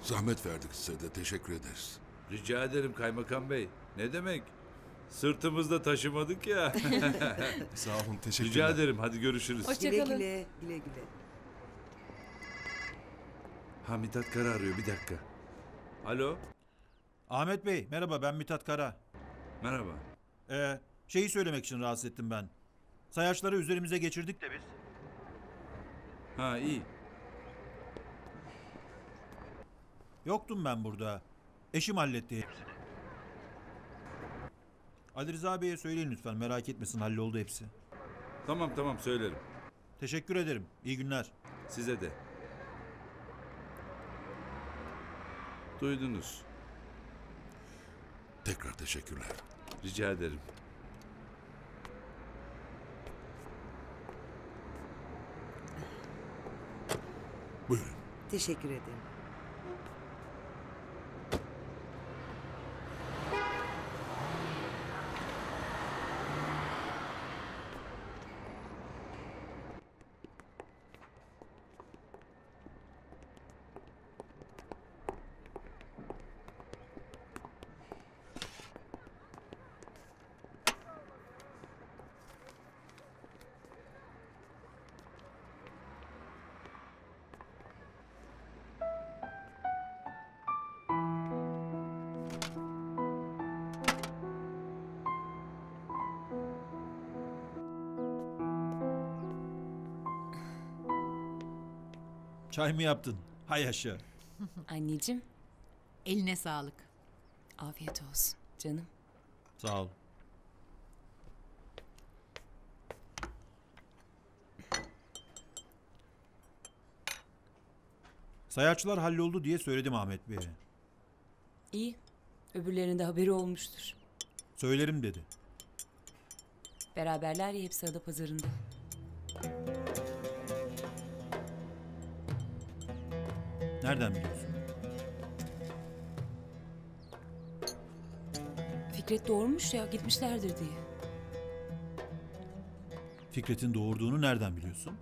Zahmet verdik size de, teşekkür ederiz. Rica ederim kaymakam bey. Ne demek? Sırtımızda taşımadık ya. Sağ olun, teşekkürler. Rica ederim, hadi görüşürüz. Güle Hoşçakalın. güle, güle güle. Ha, Mithat Kara arıyor, bir dakika. Alo, Ahmet Bey, merhaba, ben Mithat Kara. merhaba. Şeyi söylemek için rahatsız ettim ben. Sayaçları üzerimize geçirdik de biz. Ha, iyi. Yoktum ben burada. Eşim halletti hepsini. Ali Rıza Bey'e söyleyin lütfen, merak etmesin, halloldu hepsi. Tamam, söylerim. Teşekkür ederim, iyi günler. Size de. Duydunuz. Tekrar teşekkürler. Rica ederim. Buyurun. Teşekkür ederim. Çay mı yaptın? Hay yaşa. Anneciğim, Eline sağlık. afiyet olsun canım. Sağ ol. Sayaçlar halloldu diye söyledim Ahmet Bey'e. İyi. Öbürlerinde haberi olmuştur. Söylerim dedi. Beraberler ya hepsi Adapazarı'nda. Nereden biliyorsun? Fikret doğurmuş ya, gitmişlerdir diye. Fikret'in doğurduğunu nereden biliyorsun?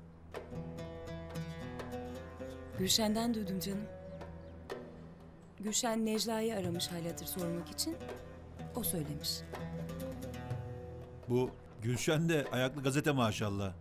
Gülşen'den duydum canım. Gülşen Necla'yı aramış hal sormak için. O söylemiş. Bu Gülşen de ayaklı gazete maşallah.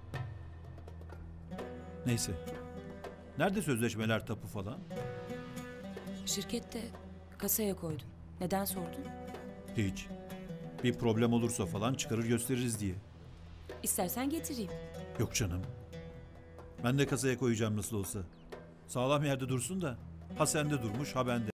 Neyse. Nerede sözleşmeler, tapu falan? Şirkette kasaya koydum. Neden sordun? Hiç. Bir problem olursa falan çıkarır gösteririz diye. İstersen getireyim. Yok canım. Ben de kasaya koyacağım nasıl olsa. Sağlam yerde dursun da. Ha sende durmuş, ha bende.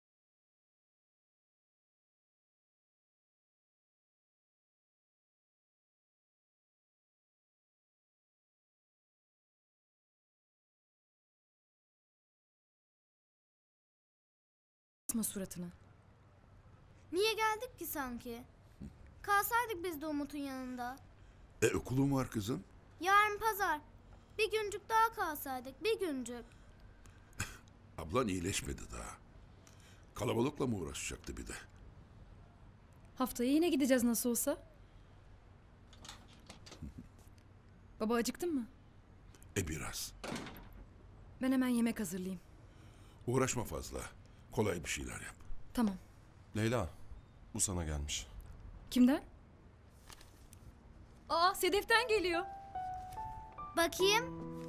Asma suratını. Niye geldik ki sanki? Kalsaydık biz de Umut'un yanında. Okulun var kızım. Yarın pazar. Bir güncük daha kalsaydık, bir güncük. Ablan iyileşmedi daha. Kalabalıkla mı uğraşacaktı bir de? Haftaya yine gideceğiz nasıl olsa. Baba acıktın mı? Biraz. Ben hemen yemek hazırlayayım. Uğraşma fazla. Kolay bir şeyler yap. Tamam. Leyla, bu sana gelmiş. Kimden? Aa, Sedef'ten geliyor. Bakayım.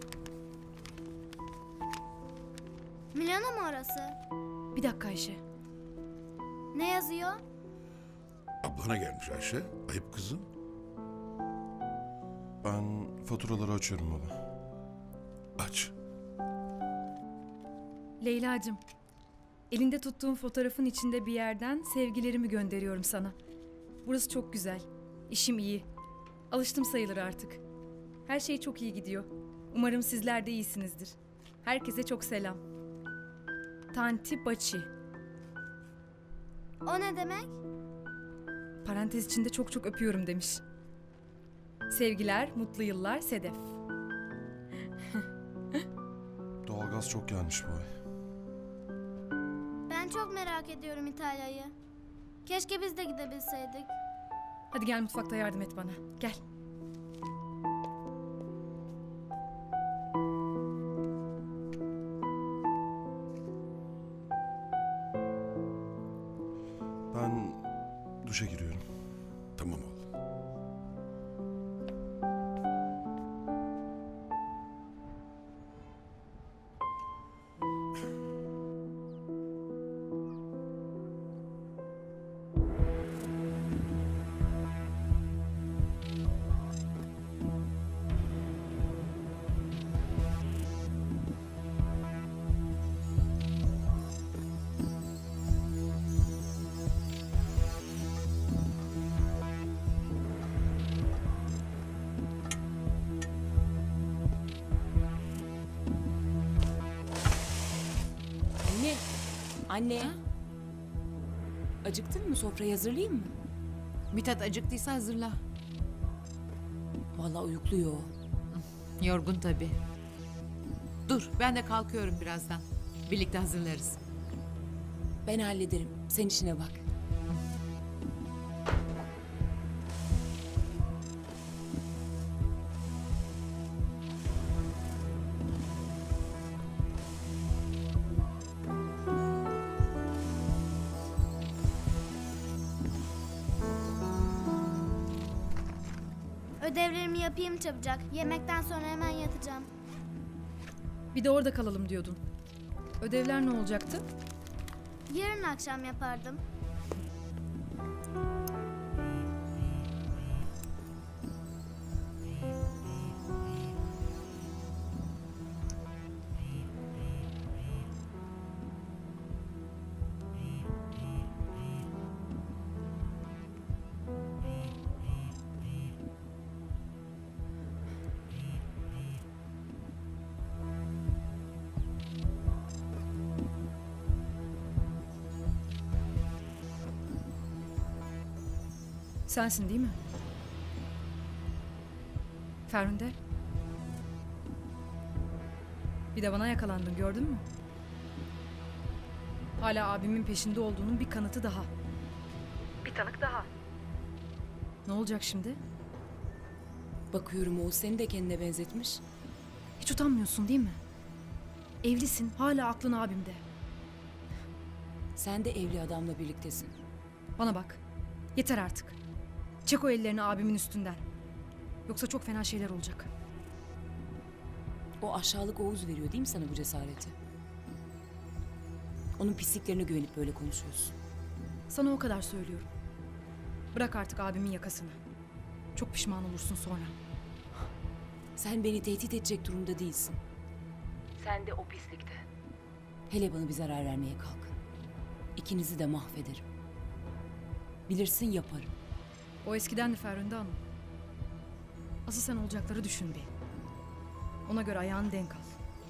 Milano mu orası? Bir dakika Ayşe. Ne yazıyor? Ablana gelmiş Ayşe. Ayıp kızım. Ben faturaları açıyorum baba. Aç. Leyla'cığım. Elinde tuttuğum fotoğrafın içinde bir yerden sevgilerimi gönderiyorum sana. Burası çok güzel. İşim iyi. Alıştım sayılır artık. Her şey çok iyi gidiyor. Umarım sizler de iyisinizdir. Herkese çok selam. Tanti Baçi. O ne demek? Parantez içinde çok çok öpüyorum demiş. Sevgiler, mutlu yıllar Sedef. Doğalgaz çok gelmiş bu ay. Ben çok merak ediyorum İtalya'yı. Keşke biz de gidebilseydik. Hadi gel mutfakta yardım et bana. Gel. Duşa giriyorum. Tamam oğlum. Anne. Anne. Acıktın mı? Sofrayı hazırlayayım mı? Mithat acıktıysa hazırla. Vallahi uyukluyor o. Yorgun tabii. Dur, ben de kalkıyorum birazdan. Birlikte hazırlarız. Ben hallederim. Sen işine bak. Ödevlerimi yapayım çabucak. Yemekten sonra hemen yatacağım. Bir de orada kalalım diyordun. Ödevler ne olacaktı? Yarın akşam yapardım. Sensin değil mi? Ferhunde. Bir de bana yakalandın, gördün mü? Hala abimin peşinde olduğunun bir kanıtı daha. Bir tanık daha. Ne olacak şimdi? Bakıyorum Oğuz seni de kendine benzetmiş. Hiç utanmıyorsun değil mi? Evlisin, hala aklın abimde. Sen de evli adamla birliktesin. Bana bak. Yeter artık. Çek o ellerini abimin üstünden. Yoksa çok fena şeyler olacak. O aşağılık Oğuz veriyor değil mi sana bu cesareti? Onun pisliklerine güvenip böyle konuşuyorsun. Sana o kadar söylüyorum. Bırak artık abimin yakasını. Çok pişman olursun sonra. Sen beni tehdit edecek durumda değilsin. Sen de o pislikte. Hele bana bir zarar vermeye kalk. İkinizi de mahvederim. Bilirsin yaparım. O eskidendi Ferhunde Hanım. Asıl sen olacakları düşün bir. Ona göre ayağını denk al.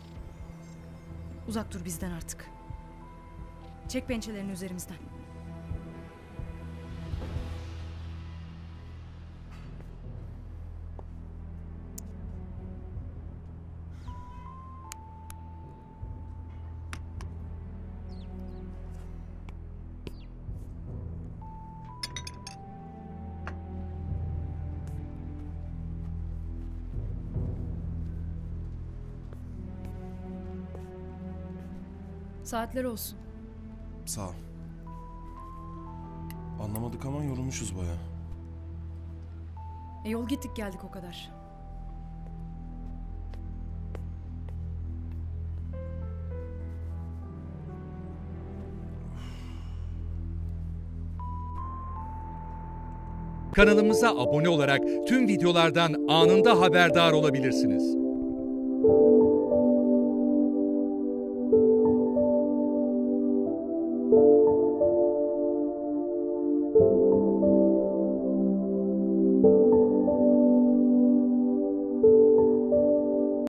Uzak dur bizden artık. Çek pençelerini üzerimizden. Saatler olsun. Sağ ol. Anlamadık ama yorulmuşuz baya. Yol gittik geldik o kadar. Kanalımıza abone olarak tüm videolardan anında haberdar olabilirsiniz.